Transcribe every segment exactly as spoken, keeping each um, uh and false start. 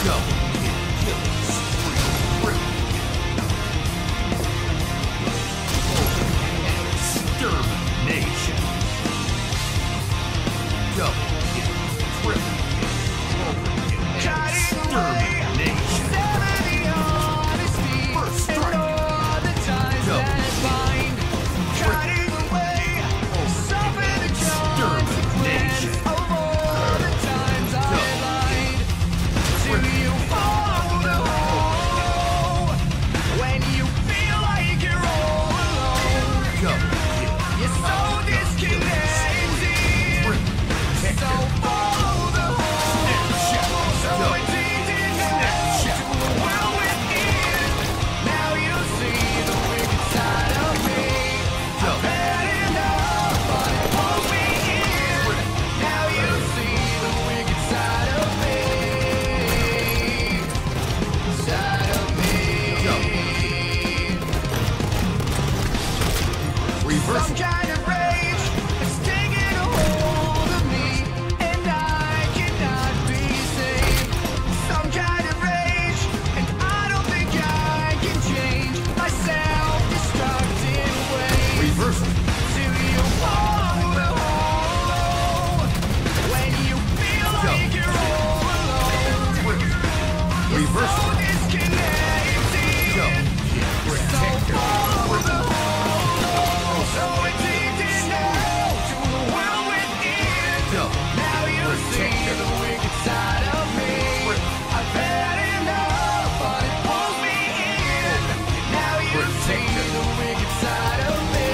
Some kind of rage is taking a hold of me, and I cannot be saved. Some kind of rage, and I don't think I can change my self-destructive ways. Reverse. Do you follow the hollow when you feel like Go. you're all alone? You're Reverse. so disconnected. Go. You're so follow the hollow. So addicted now to the world within. Go. Now you see the wicked side of me. I've had enough, but it pulls me in. Now you see the wicked side of me.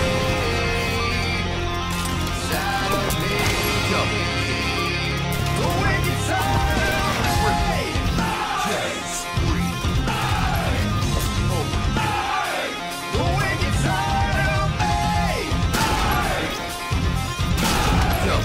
Side of me. Go. The wicked side of me. Just breathe. The wicked side of me. Go.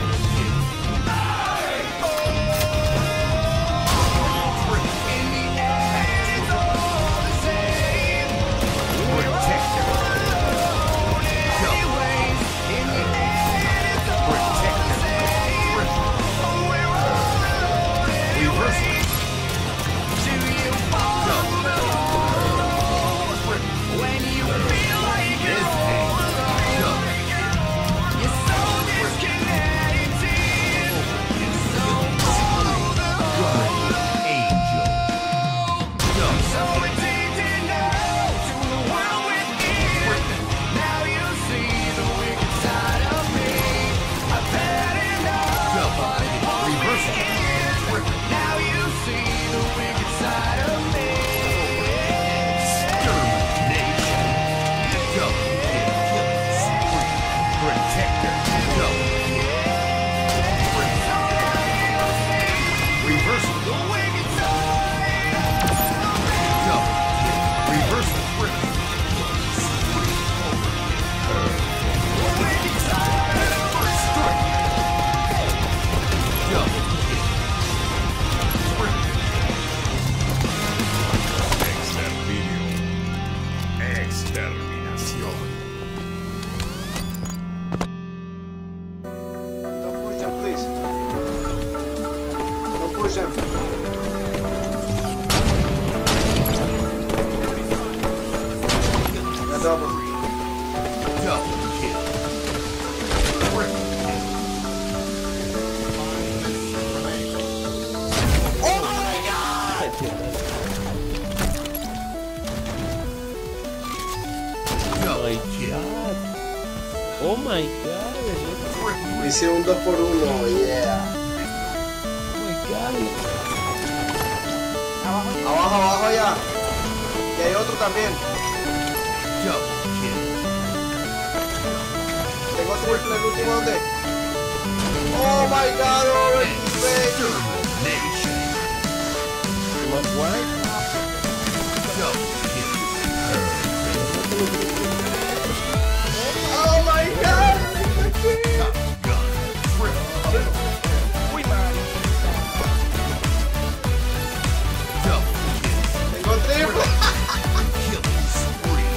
In the end, it's all the same. We're all alone anyways. In the end, it's all the same. We're all alone anyways. Do you follow the hollow when you feel like you're all alone? You're so disconnected. So follow the hollow. Angel. Go. So addicted now to the world within. Now you see the wicked side of me. I've had enough, Go. but it pulls me Reverse. in. Now you see the wicked side of me. Extermination. Go. Protector. Go. Reverse. The wicked side of me. Go. Reverse. The wicked side of me. Go. Exterminio. Exterminación. Don't push them, please. Don't push them. Yeah, double. Double kill. Triple kill. Oh my god! Double kill. Oh my god. Hice un dos por uno, yeah. Oh my god. Abajo, abajo ya. Y hay otro también. Double kill. Tengo triple, el último dónde. Oh my god, oh, Extermination. What? What? Double kill. oh my god! Top gun. Triple kill. Double kill. Tengo triple. Killing spree.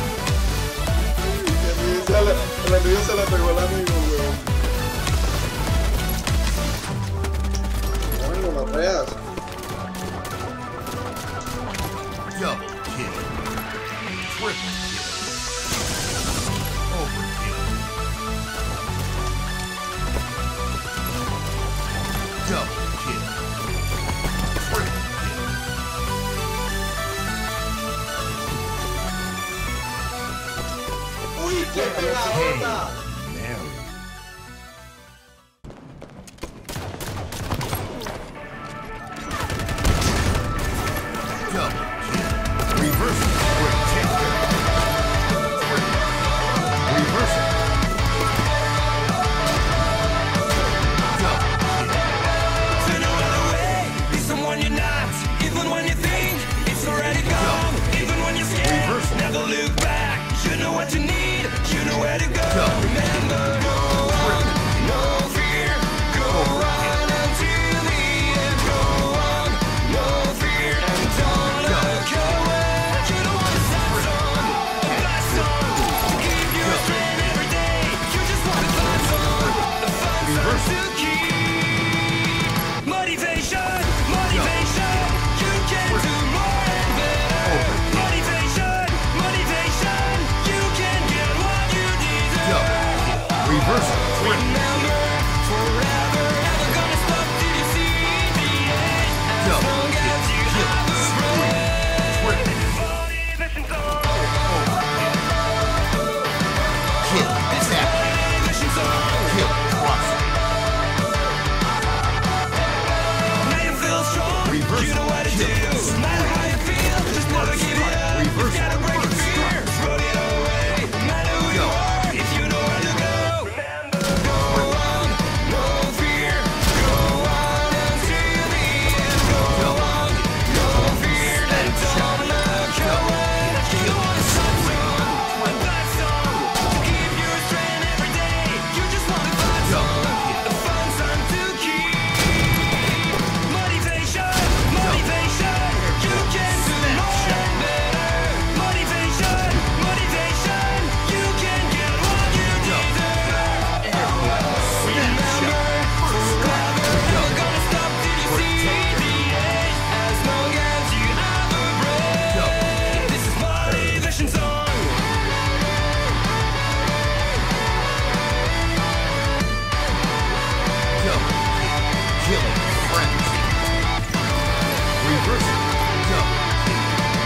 El amigo se la pegó al amigo, weón. Bueno, las reas. Double kill. Triple kill. Overkill. Double kill. Triple kill. ¡Uy, qué pegadota! Mary. Double kill. Reverse it. Quick takedown. Reverse it. Double kill. To no other way, be someone you're not. Even when you think it's already gone. Even when you're scared, Reversal. never look back. You know what you need, you know where to go. Double. Remember, go on, no fear. Go on until the end. Go on, no fear. And don't look away. You don't want a sad song, a bad song. Keep your strength every day. You just want a fun song, a fun song to keep. Motivation, motivation. You can do more and better. Motivation, motivation. You can get what you Double deserve. kill. Reverse it. Triple Remember, forever, never gonna stop till you see the end. As Double long kill. as you Kill. have a Spree. breath. Triple Motivation song. kill. Tap. Motivation song. Kill. Cross it. Now you feel strong. Reverse You know what to kill. do. No matter how you feel, just never give it up. You Reverse gotta break your fear. Throw it away. No matter who you Go. are, if you know where to go. Go on, no fear. Go on until the end. Go Double on, kill. no fear. And don't look away. You want a sad song, a bad song. Keep your strength every day. You just want a fun Double song, kill. a fun song to keep. Motivation, motivation. You can do more and better. Motivation, motivation. You can get what you deserve. Remember, forever, never gonna stop till you see the end. As long as you have a breath. This is motivation song. Double kill. Killing frenzy. Reverse it. Double kill.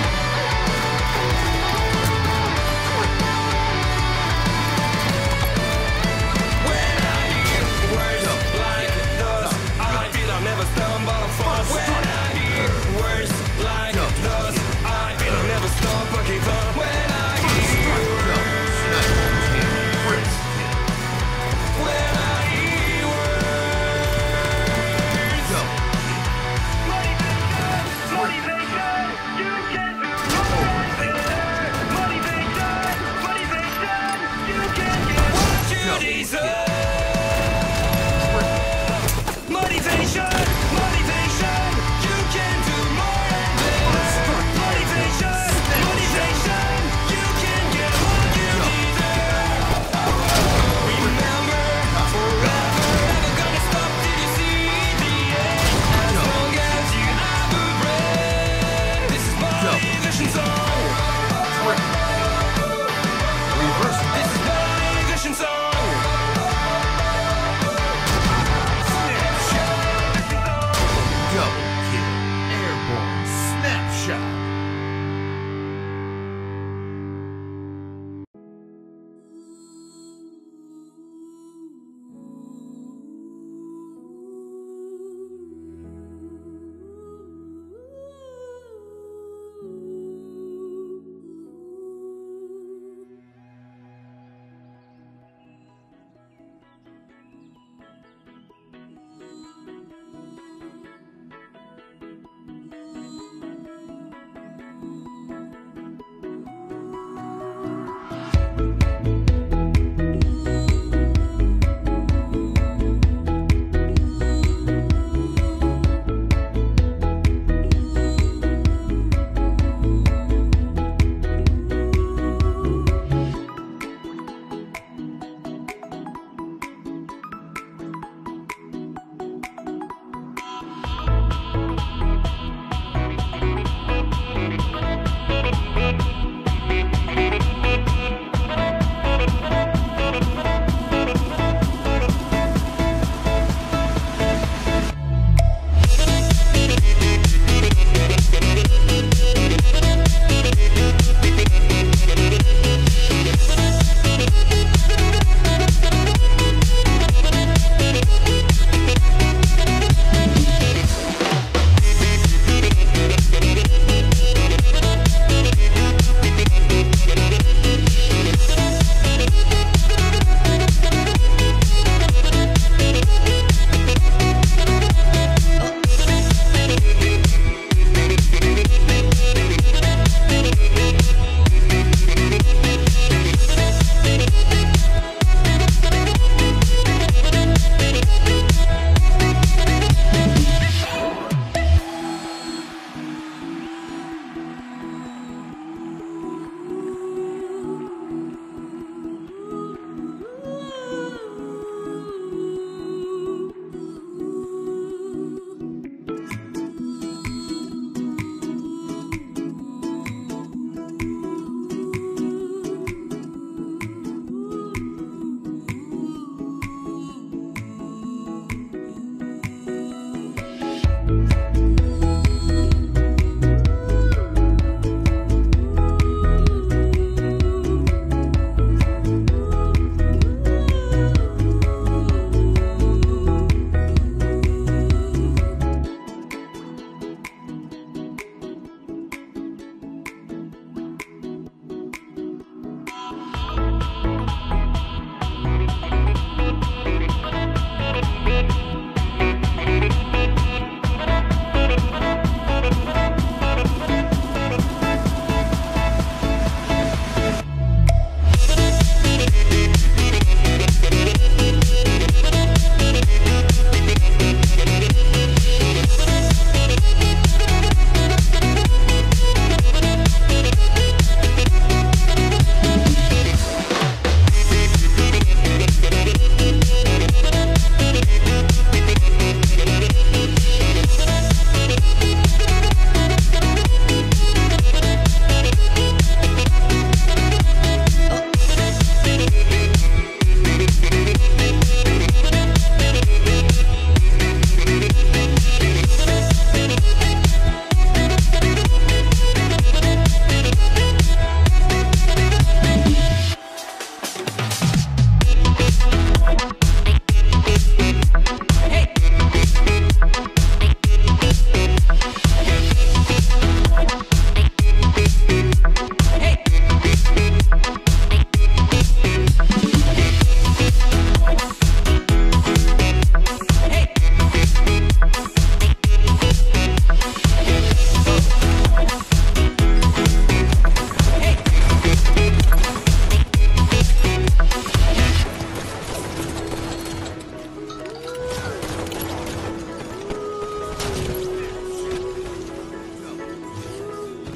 When I hear words like those, I feel I'll never stumble or fall. When I hear words like those, I feel I'll never stop or give up. When I hear, Double sniper kill. Fritz kill. when I hear words. Double kill. Motivation, you can do more and better. Motivation, motivation, you can get what you deserve. Motivation, motivation, you can do more and better. Motivation, motivation, you can get what you deserve. Remember, forever, never gonna stop till you see the end. As long as you have a breath. This is motivation song. Reverse it. This is motivation song. Double kill. Airborne snapshot.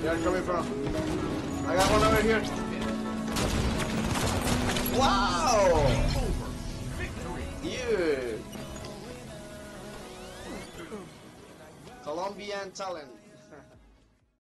Where are coming from? I got one over here. Wow! Over. Victory. Yeah. Colombian talent.